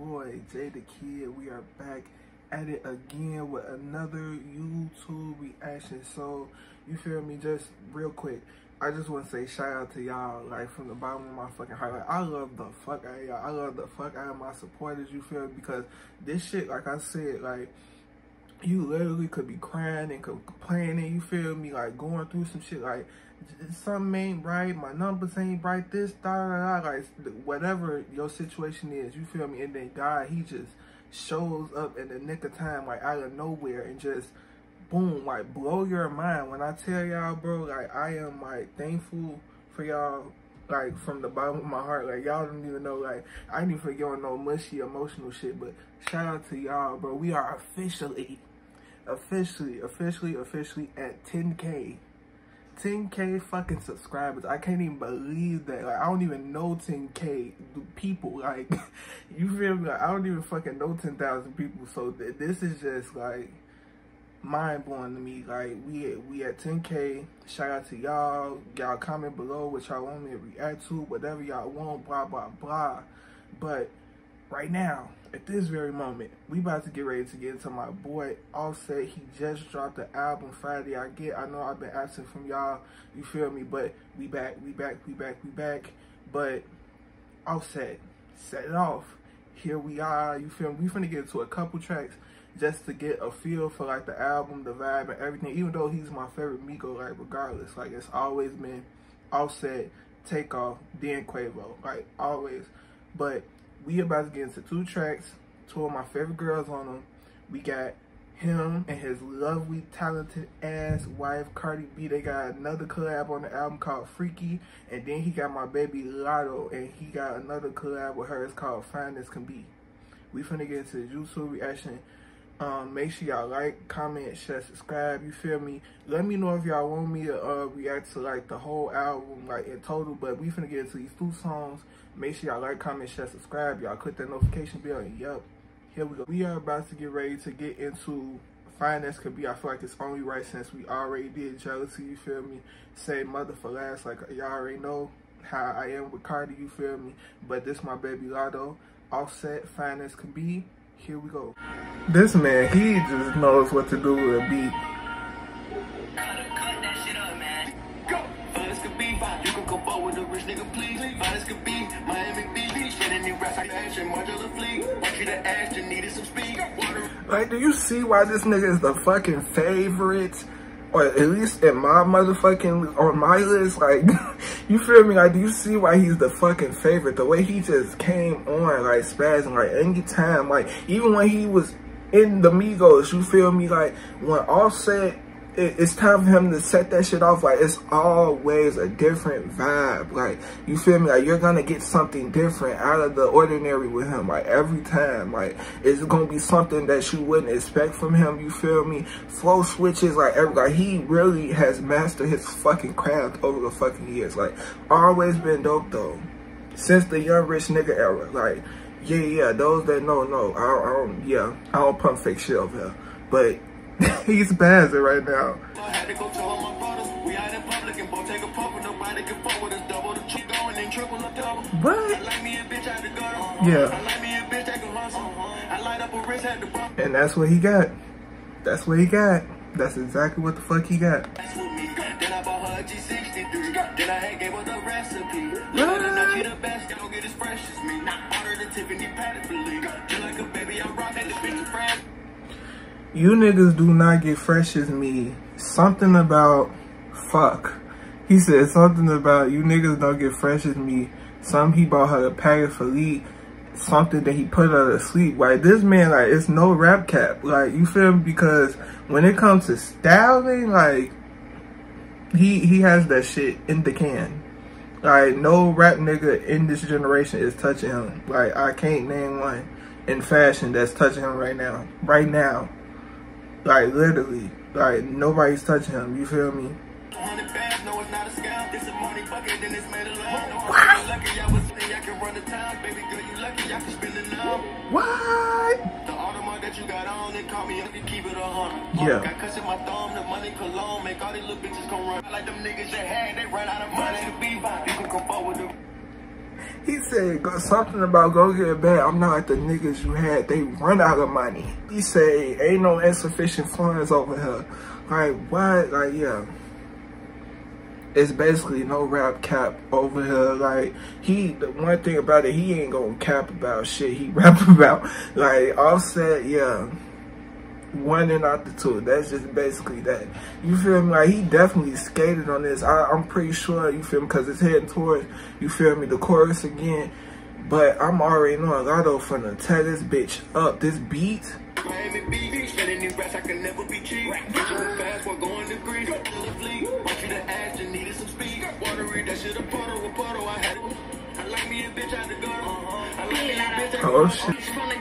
boy Jay the Kid. We are back at it again with another YouTube reaction. So you feel me? Just real quick, I just want to say shout out to y'all, like from the bottom of my fucking heart. Like I love the fuck out of y'all. I love the fuck out of my supporters. You feel me? Because this shit, like I said, like you literally could be crying and complaining. You feel me? Like going through some shit, like something ain't right, my numbers ain't right, this, like whatever your situation is, you feel me? And then God, he just shows up in the nick of time, like out of nowhere, and just boom, like blow your mind. When I tell y'all, bro, like I am like thankful for y'all, like from the bottom of my heart. Like y'all don't even know, like I ain't even forget on no mushy emotional shit, but shout out to y'all, bro. We are officially at 10K. 10K fucking subscribers. I can't even believe that. Like, I don't even know 10K people. Like, you feel me? Like, I don't even fucking know 10,000 people. So this is just like mind blowing to me. Like, we at 10K. Shout out to y'all. Y'all comment below what y'all want me to react to, whatever y'all want, blah blah blah. But right now, at this very moment, we about to get ready to get into my boy Offset. He just dropped the album Friday. I know I've been absent from y'all, you feel me? But we back. But Offset, set it off. Here we are, you feel me? We finna get into a couple tracks just to get a feel for like the album, the vibe, and everything. Even though he's my favorite Migo, like regardless, like it's always been Offset, Takeoff, then Quavo, like always. But we about to get into two tracks, two of my favorite girls on them. We got him and his lovely, talented ass wife, Cardi B. They got another collab on the album called Freaky. And then he got my baby Latto, and he got another collab with her. It's called Fine As Can Be. We finna get into the YouTube reaction. Make sure y'all like, comment, share, subscribe, you feel me? Let me know if y'all want me to react to like the whole album, like in total, but we finna get into these two songs. Make sure y'all like, comment, share, subscribe. Y'all click that notification bell, and yup, here we go. We are about to get ready to get into Fine As Can Be. I feel like it's only right since we already did Jealousy, you feel me? Say Mother for last, like y'all already know how I am with Cardi, you feel me? But this my baby Latto, Offset, Fine As Can Be. Here we go. This man, he just knows what to do with a beat. Like, do you see why this nigga is the fucking favorite? Or at least in my motherfucking, on my list, like, you feel me? Like, do you see why he's the fucking favorite? The way he just came on, like, spazzing, like, anytime, like, even when he was in the Migos, you feel me? Like, when Offset, it's time for him to set that shit off. Like, it's always a different vibe. Like, you feel me? Like, you're gonna get something different out of the ordinary with him. Like, every time. Like, it's gonna be something that you wouldn't expect from him. You feel me? Flow switches, like, he really has mastered his fucking craft over the fucking years. Like, always been dope, though. Since the Young Rich Nigga era. Like, yeah, those that know. I don't pump fake shit over here. But he's spazzing right now. What? Yeah. And that's what he got. That's what he got. That's exactly what the fuck he got. You niggas do not get fresh as me. Something about fuck. He said something about you niggas don't get fresh as me. Something he bought her a pack of Philippe. Something that he put her to sleep. Like, this man, like, it's no rap cap. Like, you feel me? Because when it comes to styling, like, he has that shit in the can. Like, no rap nigga in this generation is touching him. Like, I can't name one in fashion that's touching him right now. Right now. Like, literally. Like, nobody's touching him. You feel me? What? Yeah. He said said something about go get a bag. I'm not like the niggas you had. They run out of money. He say ain't no insufficient funds over here. Like what? Like yeah. It's basically no rap cap over here. Like the one thing about it, he ain't gonna cap about shit he rap about. Like Offset, yeah. One and not the two. That's just basically that. You feel me? Like he definitely skated on this. I'm pretty sure, you feel me, because it's heading towards, you feel me, the chorus again. But I'm already knowing Lotto finna tear this bitch up. This beat. Oh shit.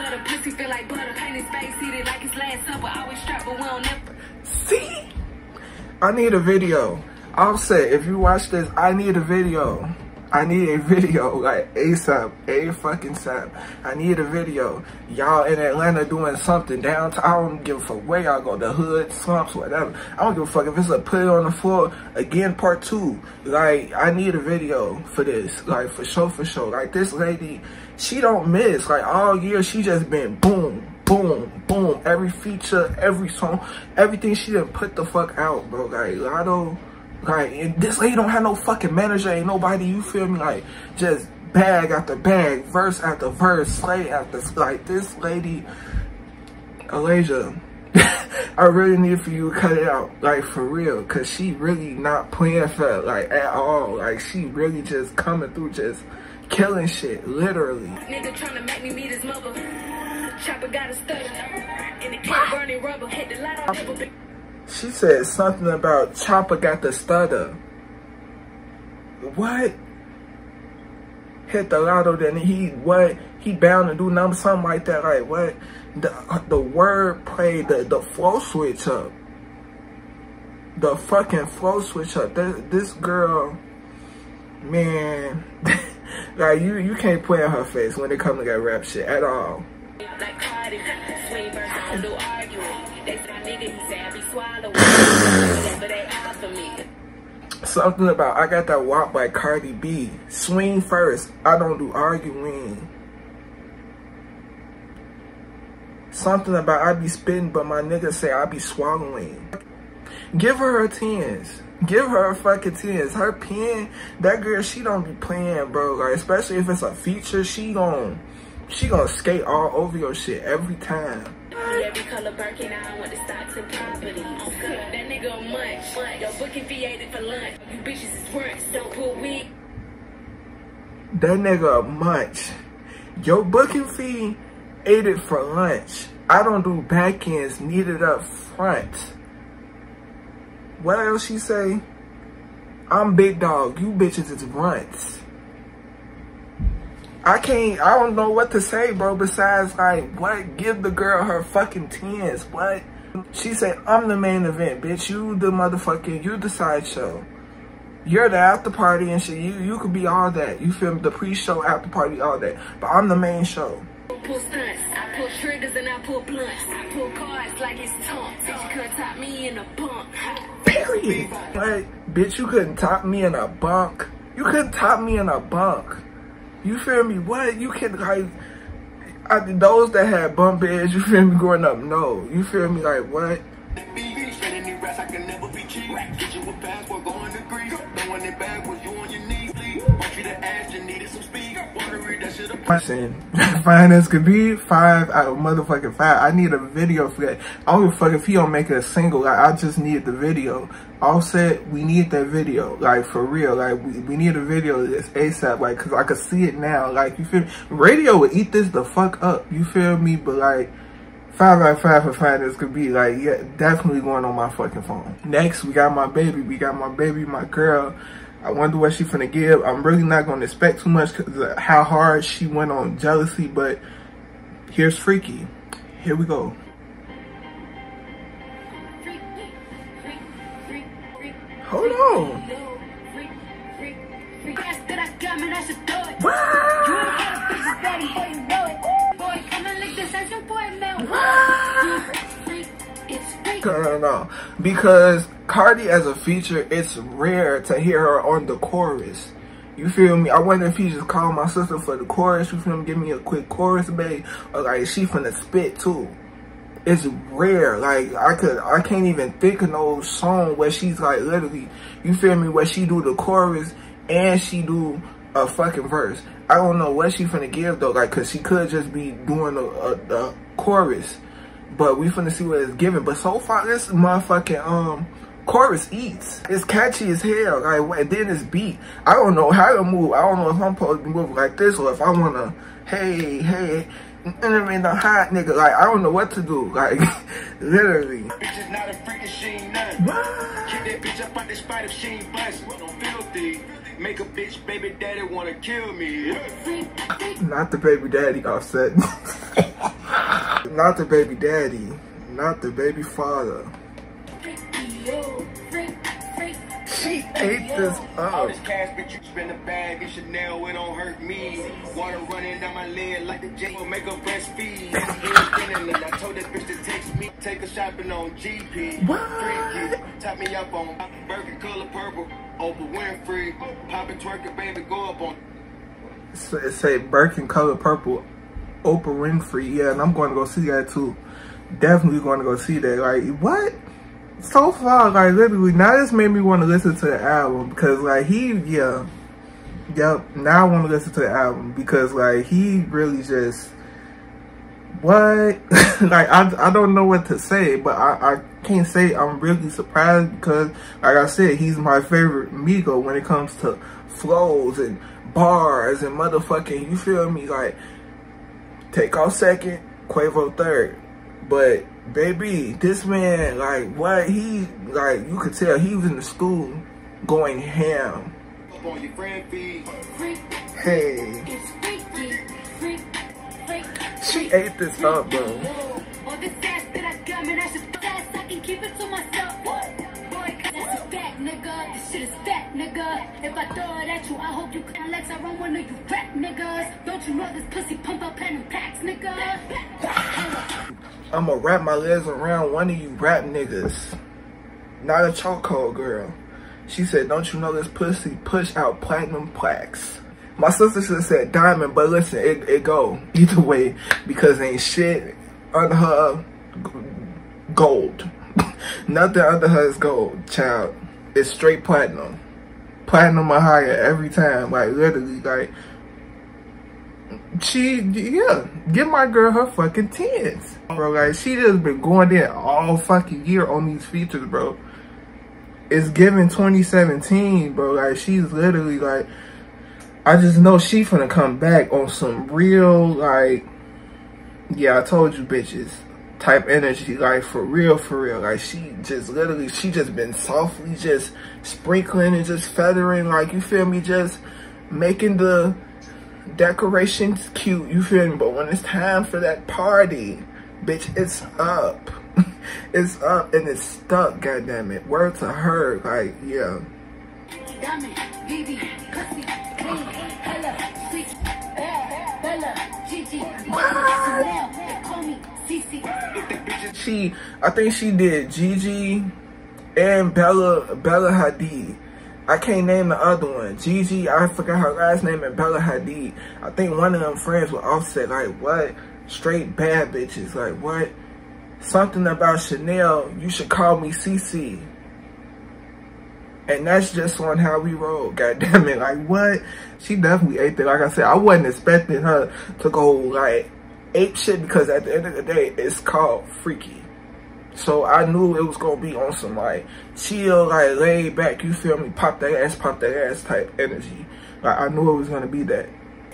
See? I need a video. Offset, if you watch this, I need a video. I need a video, like ASAP, A-fucking-SAP. I need a video. Y'all in Atlanta doing something downtown. I don't give a fuck where y'all go, the hood, slumps, whatever. I don't give a fuck if it's a put it on the floor, again, part 2. Like, I need a video for this, like, for sure. Like, this lady, she don't miss. Like, all year, she just been boom, boom, boom. Every feature, every song, everything she done put the fuck out, bro. Like, Lotto. Like, and this lady don't have no fucking manager, ain't nobody, you feel me, like, just bag after bag, verse after verse, slay after, like, this lady, Alasia, I really need for you to cut it out, like, for real, because she really not playing for, like, at all, like, she really just coming through, just killing shit, literally. Nigga trying to make me meet his mother, chopper got a stutter, and it kept burning rubber, hit the light on double. She said something about Chopper got the stutter. What? Hit the lotto, then he bound to do something like that. Like what? The word play, the flow switch up. The fucking flow switch up. This girl, man, like you can't play in her face when it comes to that rap shit at all. Like Cardi, swing verse, I don't do arguing. They say nigga, he say I be swallowing. But they out for me. Something about I got that WAP by Cardi B. Swing first, I don't do arguing. Something about I be spitting, but my nigga say I be swallowing. Give her 10s. Give her a fucking 10s. Her pen, that girl, she don't be playing, bro. Like, especially if it's a feature, she gonna skate all over your shit every time. Every color Birkin, I want the stocks and property. That nigga a munch. Your booking fee ate it for lunch. You bitches is worse. Don't pull weed. That nigga a munch. Your booking fee ate it for lunch. I don't do back ends, need it up front. What else she say? I'm big dog. You bitches is runts. I don't know what to say, bro, besides, like, what? Give the girl her fucking 10s, what? She said, I'm the main event, bitch. You the motherfucking, you the sideshow. You're the after party and shit. You could be all that. You feel me? The pre-show, after party, all that. But I'm the main show. I pull stunts, I pull triggers and I pull blunts. I pull cards like it's taunts. Bitch, you couldn't top me in a bunk. Period. Like, bitch, you couldn't top me in a bunk. You couldn't top me in a bunk. You feel me? What? You can, like, those that had bump beds, you feel me, growing up, no. You feel me? Like, what? Fine as could be, 5 out of motherfucking 5. I need a video for that. I don't give a fuck if he don't make it a single. Like, I just need the video. Offset, we need that video. Like, for real. Like, we need a video that's ASAP. Like, cause I could see it now. Like, you feel me? Radio would eat this the fuck up. You feel me? But like, 5 out of 5 for Fine as could be. Like, yeah, definitely going on my fucking phone. Next, we got my baby. My girl. I wonder what she finna give. I'm really not gonna expect too much because of how hard she went on Jealousy, but here's Freaky. Here we go. Hold on. No. Because Cardi as a feature, it's rare to hear her on the chorus. You feel me? I wonder if he just called my sister for the chorus. You feel me? Give me a quick chorus, babe. Or like she finna spit too. It's rare. Like I can't even think of no song where she's like literally, you feel me, where she do the chorus and she do a fucking verse. I don't know what she finna give though, like, cause she could just be doing a chorus. But we finna see what it's giving. But so far this motherfucking chorus eats. It's catchy as hell. Like, and then it's beat. I don't know how to move. I don't know if I'm supposed to be moving like this or if I wanna, hey, the hot nigga. Like, I don't know what to do. Like, literally. Bitch is not a freak and she ain't nothing. Keep that bitch up out the spot if she ain't blessed. Don't filthy. Make a bitch baby daddy wanna kill me. Not the baby daddy, Offset. Not the baby daddy. Not the baby father. She ate this up. All this cash, bitch, you spend a bag in Chanel, it don't hurt me. Water running down my leg like the J will make her breastfeed. And I told that bitch to text me, take her shopping on GP. What? Tap me up on Birkin color purple, Oprah Winfrey. Pop and twerk it, baby, go up on. So it say Birkin color purple, Oprah Winfrey. Yeah, and I'm going to go see that too. Definitely going to go see that. Like, what? So far, like, literally, now this made me want to listen to the album because, like, yep, now I want to listen to the album because, like, he really just, what? Like, I don't know what to say, but I can't say I'm really surprised because, like I said, he's my favorite Migo when it comes to flows and bars and motherfucking, you feel me? Like, Takeoff second, Quavo third. But, baby, this man, like, what he, like, you could tell he was in the school going ham. Hey. She ate this up, bro. If I throw it at you, I hope you can Lex. I run one of you rap niggas. Don't you know this pussy pump up and packs, nigga? I'ma wrap my legs around one of you rap niggas. Not a chokehold girl. She said, don't you know this pussy push out platinum plaques? My sister should have said diamond, but listen, it go either way because ain't shit under her gold. Nothing under her is gold, child. It's straight platinum. Platinum or higher every time, like literally, like yeah, give my girl her fucking 10s, bro. Like she just been going in all fucking year on these features, bro. It's giving 2017, bro. Like she's literally like, I just know she finna come back on some real, like, yeah, I told you bitches type energy, like for real, like she just literally, she just been softly just sprinkling and just feathering, like, you feel me, just making the decorations cute, you feel me, but when it's time for that party, bitch, it's up. It's up and it's stuck, goddammit. Word to her, like, yeah. I think she did Gigi and Bella Hadid. I can't name the other one. Gigi, I forgot her last name, and Bella Hadid. I think one of them friends with Offset. Like, what? Straight bad bitches. Like, what? Something about Chanel, you should call me CC. And that's just on how we roll, goddammit. Like, what? She definitely ate that. Like I said, I wasn't expecting her to go, like, ape shit because at the end of the day, it's called Freaky. So I knew it was gonna be on some, like, chill, like, laid back, you feel me, pop that ass type energy. Like, I knew it was gonna be that.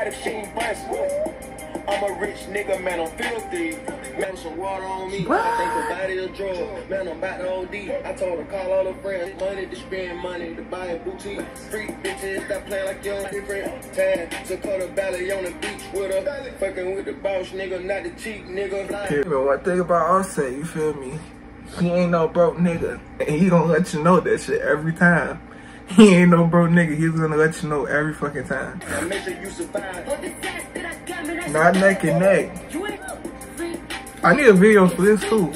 I'm a rich nigga, man, I'm filthy. Man, some water on me. What? I think the body a drug. Man, I'm about to OD. I told her call all her friends. Money to spend money to buy a boutique. Freak bitches that play like you're different. Tad, Dakota Valley on the beach with her. Fucking with the boss nigga, not the cheap nigga. Hey, man, one thing about Offset, you feel me? He ain't no broke nigga. And he gonna let you know that shit every time. He ain't no broke nigga. He's gonna let you know every fucking time. Make sure you survive. Not neck and neck. I need a video for this too.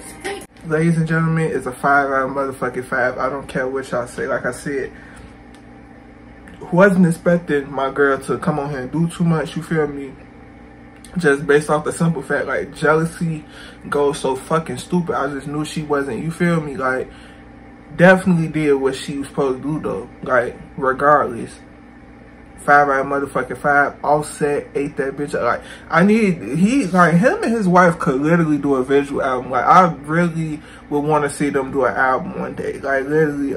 Ladies and gentlemen, it's a 5 out of motherfucking 5. I don't care what y'all say. Like I said, wasn't expecting my girl to come on here and do too much, you feel me? Just based off the simple fact, like, jealousy goes so fucking stupid. I just knew she wasn't, you feel me? Like, definitely did what she was supposed to do, though. Like, regardless. 5 out of motherfucking 5. Offset ate that bitch up. Like, like, him and his wife could literally do a visual album. Like, I really would want to see them do an album one day. Like, literally,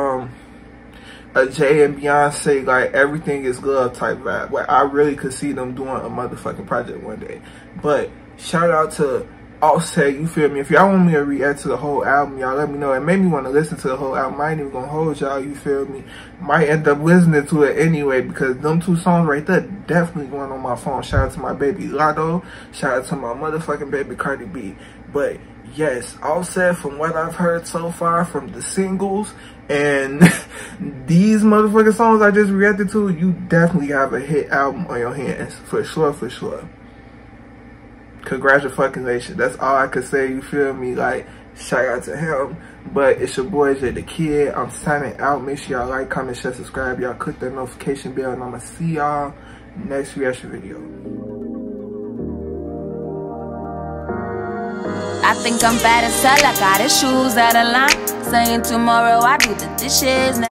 a Jay and Beyonce, like, everything is love type vibe. Like, I really could see them doing a motherfucking project one day. But shout out to Offset, you feel me? If y'all want me to react to the whole album, y'all let me know. It made me want to listen to the whole album. I ain't even gonna hold y'all, you feel me? Might end up listening to it anyway, because them 2 songs right there definitely going on my phone. Shout out to my baby Lotto. Shout out to my motherfucking baby Cardi B. But yes, Offset, from what I've heard so far from the singles and these motherfucking songs I just reacted to, you definitely have a hit album on your hands. For sure, for sure. Congratulations. That's all I could say, you feel me? Like, shout out to him. But it's your boy Jay the Kid. I'm signing out. Make sure y'all like, comment, share, subscribe. Y'all click that notification bell, and I'ma see y'all next reaction video. I think I'm bad as hell. I got his shoes out of line. Saying tomorrow I do the dishes.